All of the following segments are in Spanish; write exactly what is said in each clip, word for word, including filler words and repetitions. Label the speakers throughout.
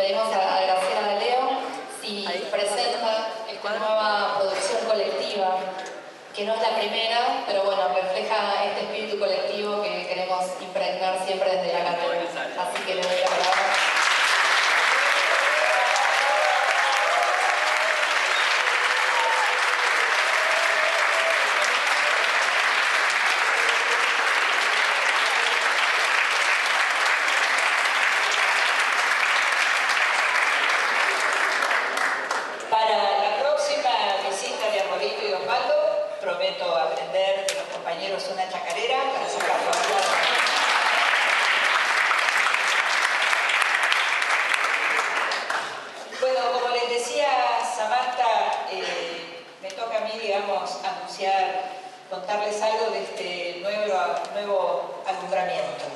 Speaker 1: pedimos a, a Graciela Leo si presenta esta nueva producción colectiva, que no es la primera, pero bueno, refleja este espíritu colectivo que queremos impregnar siempre desde la cátedra. Así que le doy la palabra.
Speaker 2: Prometo aprender de los compañeros una chacarera para sacarlo a hablar. Bueno, como les decía Samantha, eh, me toca a mí, digamos, anunciar, contarles algo de este nuevo, nuevo alumbramiento.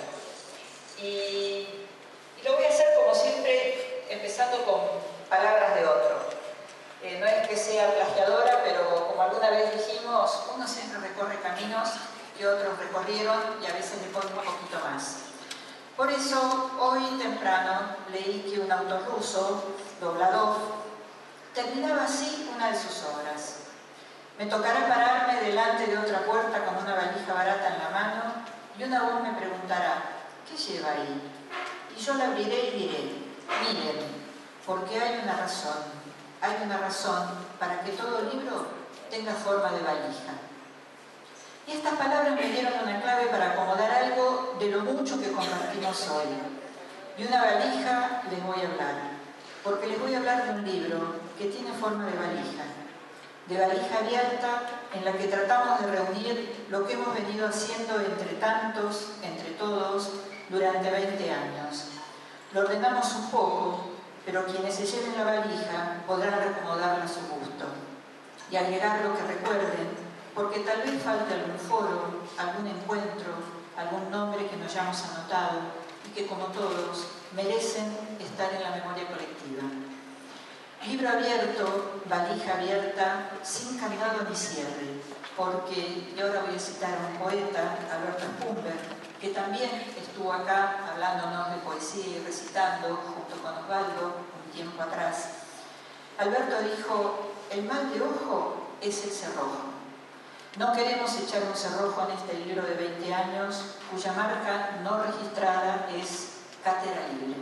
Speaker 2: Y, y lo voy a hacer como siempre, empezando con palabras de otro. Eh, no es que sea plagiadora, pero como alguna vez dijimos, uno siempre recorre caminos que otros recorrieron y a veces le pone un poquito más. Por eso, hoy temprano leí que un autor ruso, Dobladov, terminaba así una de sus obras. Me tocará pararme delante de otra puerta con una valija barata en la mano y una voz me preguntará, ¿qué lleva ahí? Y yo la abriré y diré, miren, porque hay una razón. Hay una razón para que todo libro tenga forma de valija. Y estas palabras me dieron una clave para acomodar algo de lo mucho que compartimos hoy. De una valija les voy a hablar, porque les voy a hablar de un libro que tiene forma de valija. De valija abierta en la que tratamos de reunir lo que hemos venido haciendo entre tantos, entre todos, durante veinte años. Lo ordenamos un poco, pero quienes se lleven la valija podrán reacomodarla a su gusto y agregar lo que recuerden, porque tal vez falte algún foro, algún encuentro, algún nombre que no hayamos anotado y que, como todos, merecen estar en la memoria colectiva. Libro abierto, valija abierta, sin candado ni cierre, porque, y ahora voy a citar a un poeta, Alberto Spumber, que también estuvo acá hablándonos de poesía y recitando junto con Osvaldo un tiempo atrás. Alberto dijo, el mal de ojo es el cerrojo. No queremos echar un cerrojo en este libro de veinte años, cuya marca no registrada es Cátedra Libre.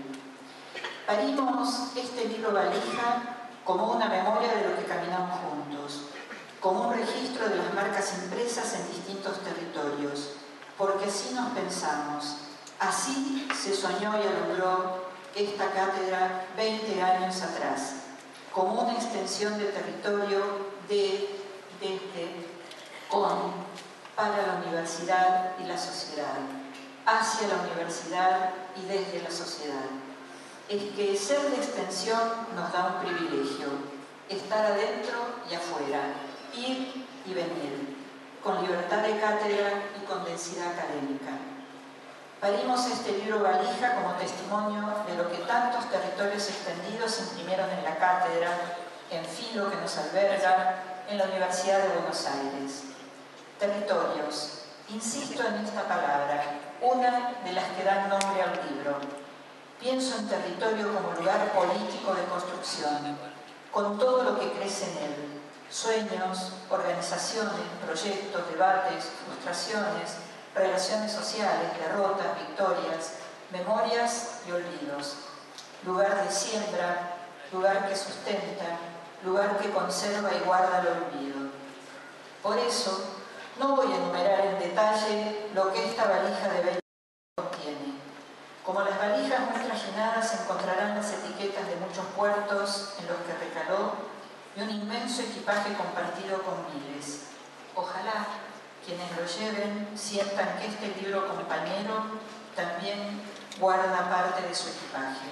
Speaker 2: Parimos este libro valija como una memoria de lo que caminamos juntos, como un registro de las marcas impresas en distintos territorios, porque así nos pensamos, así se soñó y alumbró esta cátedra veinte años atrás, como una extensión de territorio de, desde, con, para la universidad y la sociedad, hacia la universidad y desde la sociedad. Es que ser de extensión nos da un privilegio, estar adentro y afuera, ir y venir, con libertad de cátedra y con densidad académica. Parimos este libro valija como testimonio de lo que tantos territorios extendidos imprimieron en la cátedra, en Filo, que nos alberga, en la Universidad de Buenos Aires. Territorios, insisto en esta palabra, una de las que dan nombre al libro. Pienso en territorio como lugar político de construcción, con todo lo que crece en él. Sueños, organizaciones, proyectos, debates, frustraciones, relaciones sociales, derrotas, victorias, memorias y olvidos. Lugar de siembra, lugar que sustenta, lugar que conserva y guarda el olvido. Por eso, no voy a enumerar en detalle lo que esta valija de veinte contiene. Como las valijas muy trajinadas encontrarán las etiquetas de muchos puertos en los que recaló y un inmenso equipaje compartido con miles. Ojalá quienes lo lleven sientan que este libro compañero también guarda parte de su equipaje.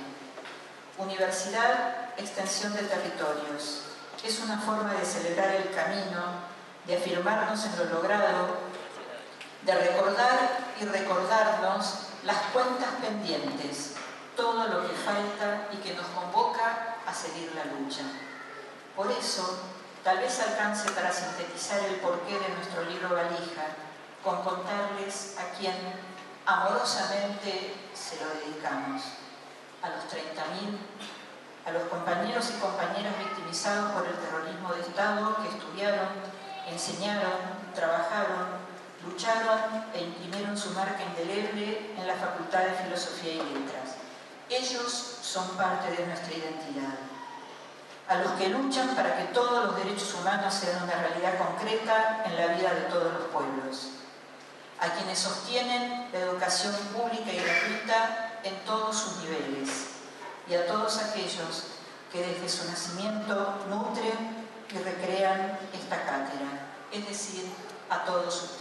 Speaker 2: Universidad, extensión de territorios. Es una forma de celebrar el camino, de afirmarnos en lo logrado, de recordar y recordarnos las cuentas pendientes, todo lo que falta y que nos convoca a seguir la lucha. Por eso, tal vez alcance para sintetizar el porqué de nuestro libro valija, con contarles a quien amorosamente se lo dedicamos, a los treinta mil
Speaker 3: a los compañeros y compañeras victimizados por el terrorismo de Estado que estudiaron, enseñaron, trabajaron, lucharon e imprimieron su marca indeleble en la Facultad de Filosofía y Letras. Ellos son parte de nuestra identidad. A los que luchan para que todos los derechos humanos sean una realidad concreta en la vida de todos los pueblos. A quienes sostienen la educación pública y gratuita en todos sus niveles. Y a todos aquellos que desde su nacimiento nutren y recrean esta cátedra, es decir, a todos ustedes.